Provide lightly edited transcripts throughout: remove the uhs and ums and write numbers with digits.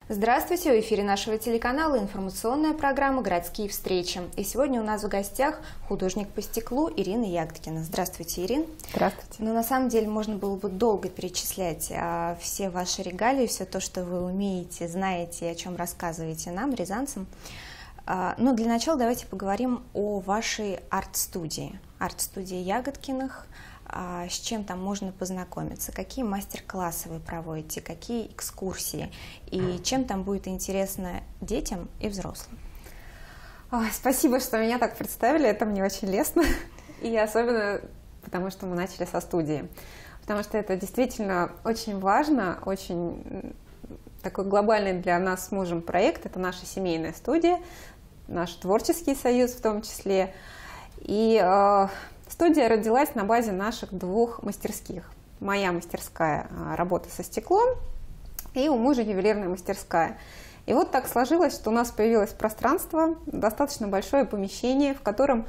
Здравствуйте! В эфире нашего телеканала информационная программа «Городские встречи». И сегодня у нас в гостях художник по стеклу Ирина Ягодкина. Здравствуйте, Ирина. Здравствуйте. Но на самом деле можно было бы долго перечислять все ваши регалии, все то, что вы умеете, знаете и о чем рассказываете нам, рязанцам. Но для начала давайте поговорим о вашей арт-студии. Арт-студии Ягодкиных. С чем там можно познакомиться, какие мастер-классы вы проводите, какие экскурсии и чем там будет интересно детям и взрослым. Спасибо, что меня так представили, это мне очень лестно, и особенно потому, что мы начали со студии, потому что это действительно очень важно, очень такой глобальный для нас с мужем проект, это наша семейная студия, наш творческий союз в том числе, и студия родилась на базе наших двух мастерских. Моя мастерская работа со стеклом и у мужа ювелирная мастерская. И вот так сложилось, что у нас появилось пространство, достаточно большое помещение, в котором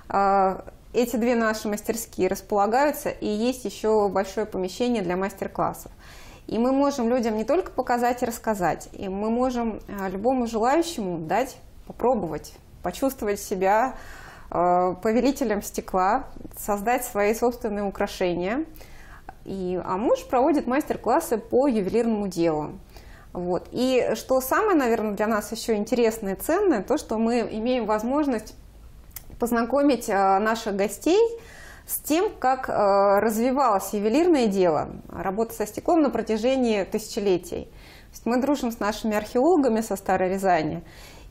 эти две наши мастерские располагаются, и есть еще большое помещение для мастер-классов. И мы можем людям не только показать и рассказать, и мы можем любому желающему дать попробовать, почувствовать себя повелителем стекла, создать свои собственные украшения. А муж проводит мастер-классы по ювелирному делу. Вот. И что самое, наверное, для нас еще интересное и ценное, то, что мы имеем возможность познакомить наших гостей с тем, как развивалось ювелирное дело, работа со стеклом на протяжении тысячелетий. То есть мы дружим с нашими археологами со Старой Рязани,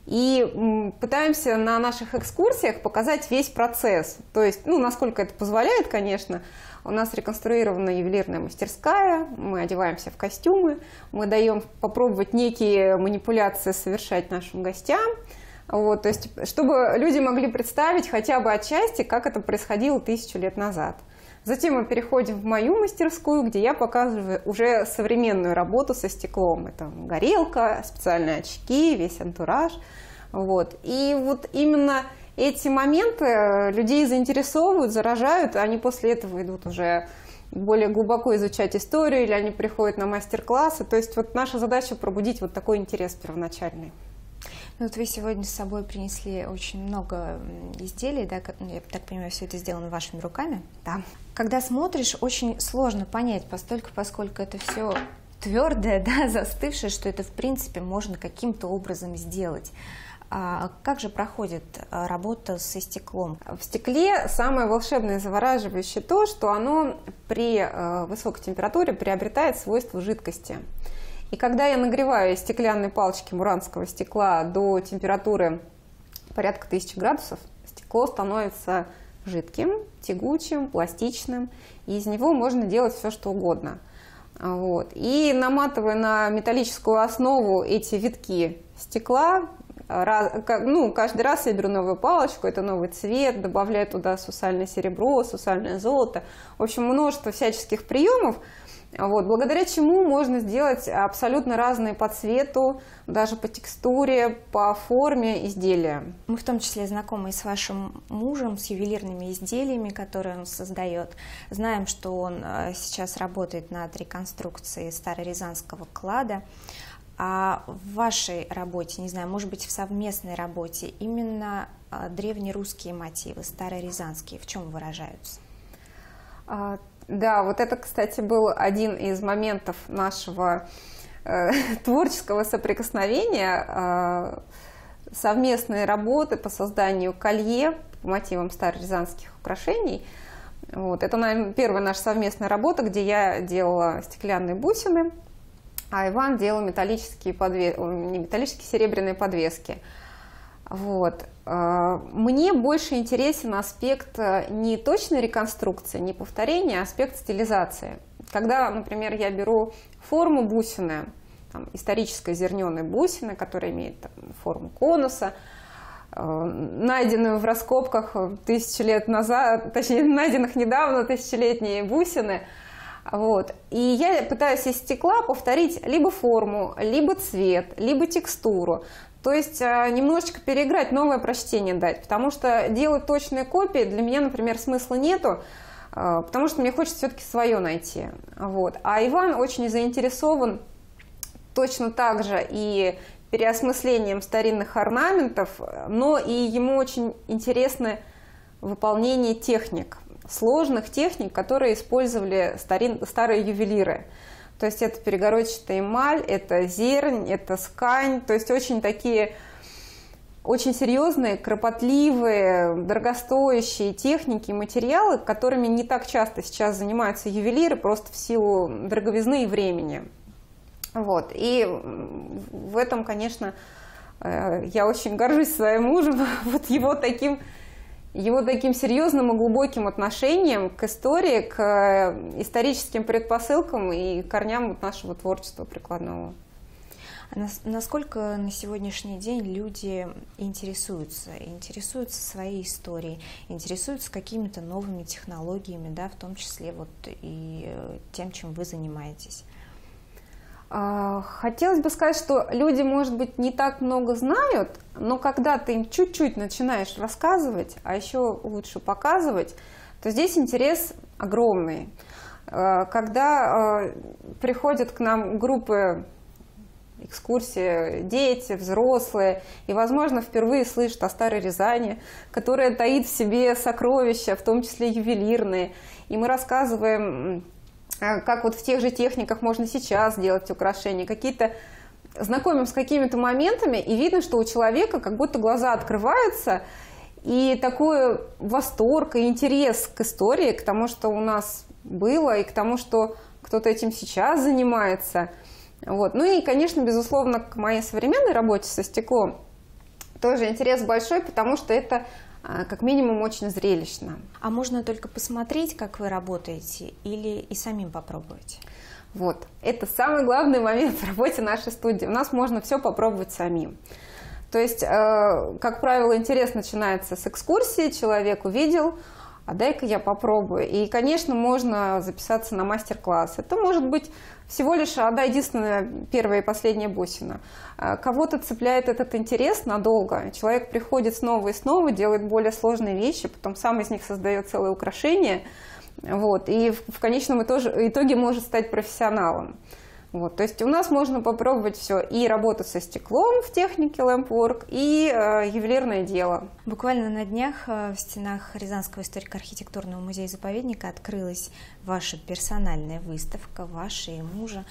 и пытаемся на наших экскурсиях показать весь процесс. То есть, насколько это позволяет, конечно. У нас реконструирована ювелирная мастерская, мы одеваемся в костюмы, мы даем попробовать некие манипуляции совершать нашим гостям. Вот, то есть, чтобы люди могли представить хотя бы отчасти, как это происходило 1000 лет назад. Затем мы переходим в мою мастерскую, где я показываю уже современную работу со стеклом. Это горелка, специальные очки, весь антураж. Вот. И вот именно эти моменты людей заинтересовывают, заражают, они после этого идут уже более глубоко изучать историю, или они приходят на мастер-классы. То есть вот наша задача пробудить вот такой интерес первоначальный. Вот вы сегодня с собой принесли очень много изделий, да, я так понимаю, все это сделано вашими руками. Да. Когда смотришь, очень сложно понять, поскольку это все твердое, да, застывшее, что это в принципе можно каким-то образом сделать. А как же проходит работа со стеклом? В стекле самое волшебное и завораживающее то, что оно при высокой температуре приобретает свойства жидкости. И когда я нагреваю стеклянные палочки муранского стекла до температуры порядка 1000 градусов, стекло становится жидким, тягучим, пластичным, и из него можно делать все, что угодно. Вот. И наматывая на металлическую основу эти витки стекла, каждый раз я беру новую палочку, это новый цвет, добавляю туда сусальное серебро, сусальное золото, в общем, множество всяческих приемов, вот, благодаря чему можно сделать абсолютно разные по цвету, даже по текстуре, по форме изделия. Мы в том числе знакомы и с вашим мужем, с ювелирными изделиями, которые он создает. Знаем, что он сейчас работает над реконструкцией старорязанского клада. А в вашей работе, не знаю, может быть, в совместной работе именно древнерусские мотивы, старорязанские, в чем выражаются? Да, вот это, кстати, был один из моментов нашего творческого соприкосновения, совместной работы по созданию колье по мотивам старорязанских украшений. Вот. Это, наверное, первая наша совместная работа, где я делала стеклянные бусины, а Иван делал серебряные подвески. Вот. Мне больше интересен аспект не точной реконструкции, не повторения, а аспект стилизации. Когда, например, я беру форму бусины, исторической зерненой бусины, которая имеет форму конуса, найденную в раскопках 1000 лет назад, точнее, найденных недавно тысячелетние бусины, вот. И я пытаюсь из стекла повторить либо форму, либо цвет, либо текстуру. То есть немножечко переиграть, новое прочтение дать, потому что делать точные копии для меня, например, смысла нету, потому что мне хочется все-таки свое найти. Вот. А Иван очень заинтересован точно так же и переосмыслением старинных орнаментов, но и ему очень интересно выполнение техник, сложных техник, которые использовали старые ювелиры. То есть это перегородчатая эмаль, это зернь, это скань, то есть очень такие очень серьезные, кропотливые, дорогостоящие техники, материалы, которыми не так часто сейчас занимаются ювелиры, просто в силу дороговизны и времени. Вот. И в этом, конечно, я очень горжусь своим мужем, вот его таким серьезным и глубоким отношением к истории, к историческим предпосылкам и корням вот нашего творчества прикладного. А насколько на сегодняшний день люди интересуются своей историей, интересуются какими-то новыми технологиями, да, в том числе вот и тем, чем вы занимаетесь? Хотелось бы сказать, что люди, может быть, не так много знают, но когда ты им чуть-чуть начинаешь рассказывать, а еще лучше показывать, то здесь интерес огромный. Когда приходят к нам группы экскурсии, дети, взрослые, и, возможно, впервые слышат о Старой Рязани, которая таит в себе сокровища, в том числе ювелирные, и мы рассказываем, как вот в тех же техниках можно сейчас делать украшения, знакомим с какими-то моментами, и видно, что у человека как будто глаза открываются, и такой восторг и интерес к истории, к тому, что у нас было, и к тому, что кто-то этим сейчас занимается. Вот. Ну и, конечно, безусловно, к моей современной работе со стеклом тоже интерес большой, потому что это как минимум очень зрелищно. А можно только посмотреть, как вы работаете, или и самим попробовать? Вот. Это самый главный момент в работе нашей студии. У нас можно все попробовать самим. То есть, как правило, интерес начинается с экскурсии, человек увидел, а дай-ка я попробую. И, конечно, можно записаться на мастер-класс. Это может быть всего лишь одна единственная первая и последняя бусина. Кого-то цепляет этот интерес надолго. Человек приходит снова и снова, делает более сложные вещи, потом сам из них создает целое украшение. Вот, и в конечном итоге может стать профессионалом. Вот, то есть у нас можно попробовать все, и работу со стеклом в технике LampWork, и ювелирное дело. Буквально на днях в стенах Рязанского историко-архитектурного музея-заповедника открылась ваша персональная выставка, ваша и мужа.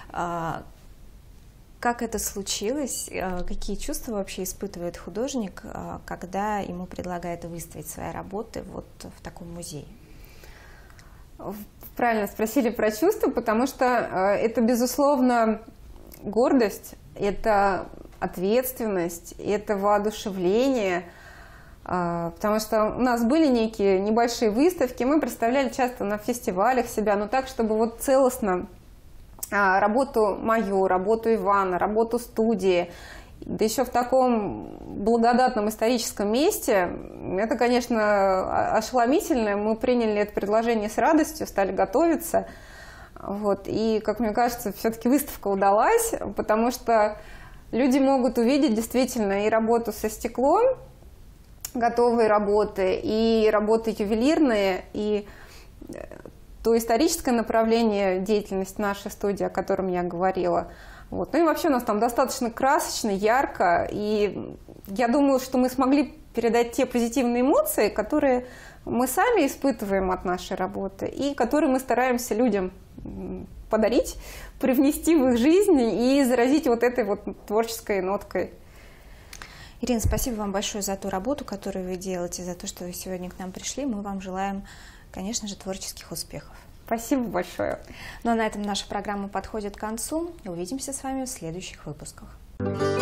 Как это случилось? Какие чувства вообще испытывает художник, когда ему предлагают выставить свои работы вот в таком музее? Правильно спросили про чувства, потому что это, безусловно, гордость, это ответственность, это воодушевление, потому что у нас были некие небольшие выставки, мы представляли часто на фестивалях себя, но так, чтобы вот целостно работу мою, работу Ивана, работу студии, да еще в таком благодатном историческом месте, это, конечно, ошеломительно. Мы приняли это предложение с радостью, стали готовиться. Вот. И, как мне кажется, все-таки выставка удалась, потому что люди могут увидеть действительно и работу со стеклом, готовые работы, и работы ювелирные, и то историческое направление деятельности нашей студии, о котором я говорила. Вот. Ну и вообще у нас там достаточно красочно, ярко, и я думаю, что мы смогли передать те позитивные эмоции, которые мы сами испытываем от нашей работы, и которые мы стараемся людям подарить, привнести в их жизнь и заразить вот этой вот творческой ноткой. Ирина, спасибо вам большое за ту работу, которую вы делаете, за то, что вы сегодня к нам пришли. Мы вам желаем, конечно же, творческих успехов. Спасибо большое. Ну а на этом наша программа подходит к концу. Увидимся с вами в следующих выпусках.